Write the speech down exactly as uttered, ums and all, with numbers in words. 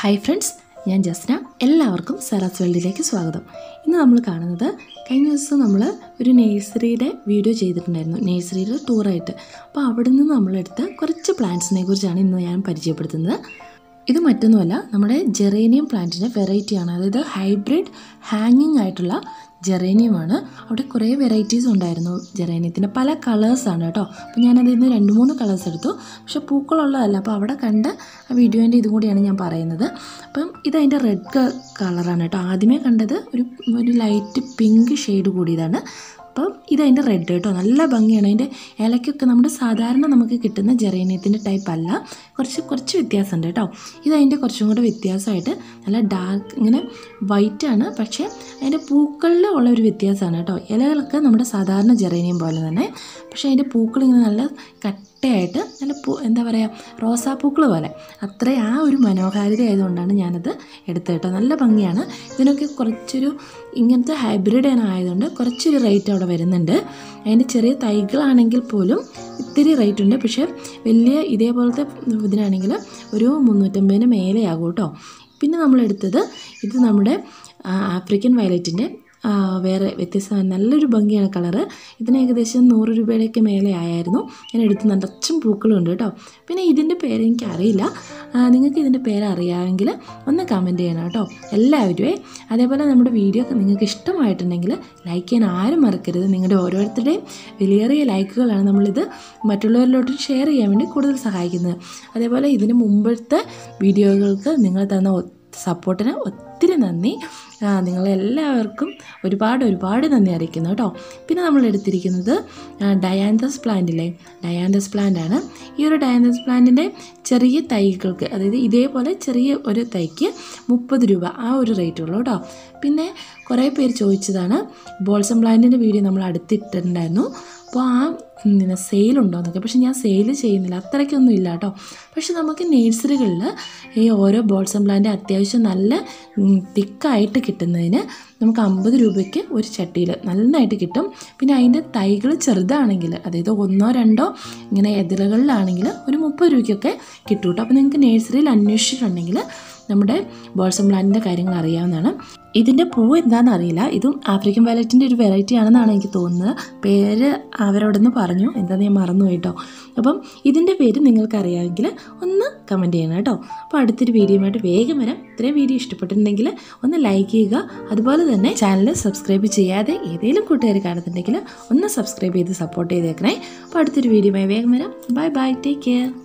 Hi friends, ഞാൻ ജസ്ന. എല്ലാവർക്കും സെറാസ് വേൾഡിലേക്ക് സ്വാഗതം. ഇന്ന് നമ്മൾ കാണുന്നത്, കഴിഞ്ഞ ദിവസം നമ്മൾ ഒരു നേഴ്സറിയുടെ വീഡിയോ ചെയ്തിട്ടുണ്ടായിരുന്നു, നേഴ്സറിയുടെ ടൂറായിട്ട്. അപ്പോൾ അവിടെ നിന്ന് നമ്മളെടുത്ത കുറച്ച് പ്ലാന്റ്സിനെ കുറിച്ചാണ് ഇന്ന് ഞാൻ പരിചയപ്പെടുത്തുന്നത്. ഇത് മറ്റൊന്നുമല്ല, നമ്മുടെ ജെറേനിയം പ്ലാന്റിൻ്റെ വെറൈറ്റിയാണ്. അതായത് ഹൈബ്രിഡ് ഹാങ്ങിങ് ആയിട്ടുള്ള ജെറേനിയമാണ്. അവിടെ കുറേ വെറൈറ്റീസ് ഉണ്ടായിരുന്നു ജെറേനിയത്തിൻ്റെ, പല കളേഴ്സാണ് കേട്ടോ. അപ്പോൾ ഞാനതിൽ നിന്ന് രണ്ട് മൂന്ന് കളേഴ്സ് എടുത്തു, പക്ഷേ പൂക്കളുള്ളതല്ല. അപ്പോൾ അവിടെ കണ്ട ആ വീഡിയോൻ്റെ ഇതും കൂടിയാണ് ഞാൻ പറയുന്നത്. അപ്പം ഇതതിൻ്റെ റെഡ് കളറാണ് കേട്ടോ. ആദ്യമേ കണ്ടത് ഒരു ഒരു ലൈറ്റ് പിങ്ക് ഷെയ്ഡ് കൂടിയതാണ്. അപ്പം ഇതതിൻ്റെ റെഡ് കേട്ടോ, നല്ല ഭംഗിയാണ്. അതിൻ്റെ ഇലയ്ക്കൊക്കെ നമ്മുടെ സാധാരണ നമുക്ക് കിട്ടുന്ന ജെറേനിയത്തിൻ്റെ ടൈപ്പ് അല്ല, കുറച്ച് കുറച്ച് വ്യത്യാസമുണ്ട് കേട്ടോ. ഇതതിൻ്റെ കുറച്ചും കൂടെ വ്യത്യാസമായിട്ട് നല്ല ഡാർക്ക് ഇങ്ങനെ വൈറ്റാണ്, പക്ഷേ അതിൻ്റെ പൂക്കളിൽ ഉള്ള ഒരു വ്യത്യാസമാണ് കേട്ടോ. ഇലകളൊക്കെ നമ്മുടെ സാധാരണ ജെറേനിയം പോലെ തന്നെ, പക്ഷേ അതിൻ്റെ പൂക്കൾ ഇങ്ങനെ നല്ല കട്ടയായിട്ട് നല്ല പൂ എന്താ പറയുക, റോസാപ്പൂക്കൾ പോലെ അത്ര ആ ഒരു മനോഹാരിത ആയതുകൊണ്ടാണ് ഞാനത് എടുത്തത് കേട്ടോ. നല്ല ഭംഗിയാണ്. ഇതിനൊക്കെ കുറച്ചൊരു ഇങ്ങനത്തെ ഹൈബ്രിഡ് ആയതുകൊണ്ട് കുറച്ചൊരു റേറ്റ് അവിടെ വരുന്നുണ്ട്. അതിൻ്റെ ചെറിയ തൈകളാണെങ്കിൽ പോലും ഇത്തിരി റേറ്റ് ഉണ്ട്, പക്ഷേ വലിയ ഇതേപോലത്തെ ഇതിനാണെങ്കിൽ ഒരു മുന്നൂറ്റമ്പതിന് മേലെയാകും കേട്ടോ. പിന്നെ നമ്മളെടുത്തത് ഇത് നമ്മുടെ ആഫ്രിക്കൻ വയലറ്റിൻ്റെ വേറെ വ്യത്യസ്തമായ നല്ലൊരു ഭംഗിയാണ് കളറ്. ഇതിന് ഏകദേശം നൂറ് രൂപയുടെയൊക്കെ മേലെ ആയായിരുന്നു. ഞാൻ എടുത്ത് നിറച്ചും പൂക്കളുണ്ട് കേട്ടോ. പിന്നെ ഇതിൻ്റെ പേര് എനിക്കറിയില്ല, നിങ്ങൾക്ക് ഇതിൻ്റെ പേര് അറിയാമെങ്കിൽ ഒന്ന് കമൻറ്റ് ചെയ്യണം കേട്ടോ എല്ലാവരുമേ. അതേപോലെ നമ്മുടെ വീഡിയോ നിങ്ങൾക്ക് ഇഷ്ടമായിട്ടുണ്ടെങ്കിൽ ലൈക്ക് ചെയ്യാൻ ആരും മറക്കരുത്. നിങ്ങളുടെ ഓരോരുത്തരുടെയും വിലയേറിയ ലൈക്കുകളാണ് നമ്മളിത് മറ്റുള്ളവരിലോട്ട് ഷെയർ ചെയ്യാൻ വേണ്ടി കൂടുതൽ സഹായിക്കുന്നത്. അതേപോലെ ഇതിന് മുമ്പത്തെ വീഡിയോകൾക്ക് നിങ്ങൾ തന്ന സപ്പോർട്ടിന് ഒത്തിരി നന്ദി. നിങ്ങളെല്ലാവർക്കും ഒരുപാട് ഒരുപാട് നന്ദി അറിയിക്കുന്നു കേട്ടോ. പിന്നെ നമ്മൾ എടുത്തിരിക്കുന്നത് ഡയാന്തസ് പ്ലാന്റിലെ ഡയാന്തസ് പ്ലാന്റാണ്. ഈ ഒരു ഡയാന്തസ് പ്ലാന്റിൻ്റെ ചെറിയ തൈകൾക്ക്, അതായത് ഇതേപോലെ ചെറിയ ഒരു തൈക്ക് മുപ്പത് രൂപ ആ ഒരു റേറ്റ് ഉള്ളൂ കേട്ടോ. പിന്നെ കുറേ പേര് ചോദിച്ചതാണ് ബോൾസം പ്ലാന്റിൻ്റെ വീഡിയോ നമ്മൾ അടുത്തിട്ടുണ്ടായിരുന്നു. അപ്പോൾ ആ പിന്നെ സെയിലുണ്ടോ എന്നൊക്കെ, പക്ഷെ ഞാൻ സെയിൽ ചെയ്യുന്നില്ല, അത്രയ്ക്കൊന്നും ഇല്ല കേട്ടോ. പക്ഷെ നമുക്ക് നേഴ്സറികളിൽ ഈ ഓരോ ബോൾസം പ്ലാന്റ് അത്യാവശ്യം നല്ല തിക്കായിട്ട് കിട്ടുന്നതിന് നമുക്ക് അമ്പത് രൂപയ്ക്ക് ഒരു ചട്ടിയിൽ നന്നായിട്ട് കിട്ടും. പിന്നെ അതിൻ്റെ തൈകൾ ചെറുതാണെങ്കിൽ, അതായത് ഒന്നോ രണ്ടോ ഇങ്ങനെ എതിരുകളിലാണെങ്കിൽ ഒരു മുപ്പത് രൂപയ്ക്കൊക്കെ കിട്ടും കേട്ടോ. അപ്പോൾ നിങ്ങൾക്ക് നേഴ്സറിയിൽ അന്വേഷിച്ചിട്ടുണ്ടെങ്കിൽ നമ്മുടെ ബോൾസം പ്ലാന്റിൻ്റെ കാര്യങ്ങൾ അറിയാവുന്നതാണ്. ഇതിൻ്റെ പൂവ് എന്താണെന്ന് അറിയില്ല, ഇതും ആഫ്രിക്കൻ വയലറ്റിൻ്റെ ഒരു വെറൈറ്റി ആണെന്നാണ് എനിക്ക് തോന്നുന്നത്. പേര് അവരോട് നിന്ന് പറഞ്ഞു, എന്താണെന്ന് ഞാൻ മറന്നു കേട്ടോ. അപ്പം ഇതിൻ്റെ പേര് നിങ്ങൾക്ക് അറിയാമെങ്കിൽ ഒന്ന് കമൻറ്റ് ചെയ്യണം കേട്ടോ. അപ്പോൾ അടുത്തൊരു വീഡിയോയുമായിട്ട് വേഗം വരാം. ഇത്രയും വീഡിയോ ഇഷ്ടപ്പെട്ടിട്ടുണ്ടെങ്കിൽ ഒന്ന് ലൈക്ക് ചെയ്യുക. അതുപോലെ തന്നെ ചാനൽ സബ്സ്ക്രൈബ് ചെയ്യാതെ ഏതെങ്കിലും കൂട്ടുകാർ കാണുന്നുണ്ടെങ്കിൽ ഒന്ന് സബ്സ്ക്രൈബ് ചെയ്ത് സപ്പോർട്ട് ചെയ്തേക്കണേ. അപ്പോൾ അടുത്തൊരു വീഡിയോയുമായി വേഗം വരാം. Bye bye, take care.